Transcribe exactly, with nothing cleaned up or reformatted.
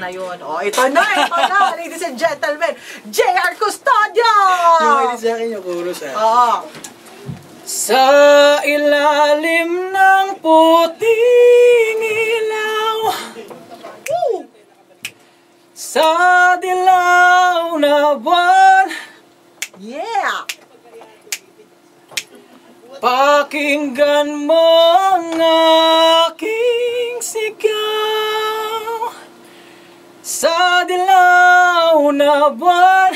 na yun. O, ito na, ito na, ladies and gentlemen, J R Custodio! Yung makinig sa akin yung chorus ah. Oo. Sa ilalim ng puting ilaw, Woo! sa dilaw na buwan, Yeah! pakinggan mo ang aking sigaw. Sa dilaw na buwan,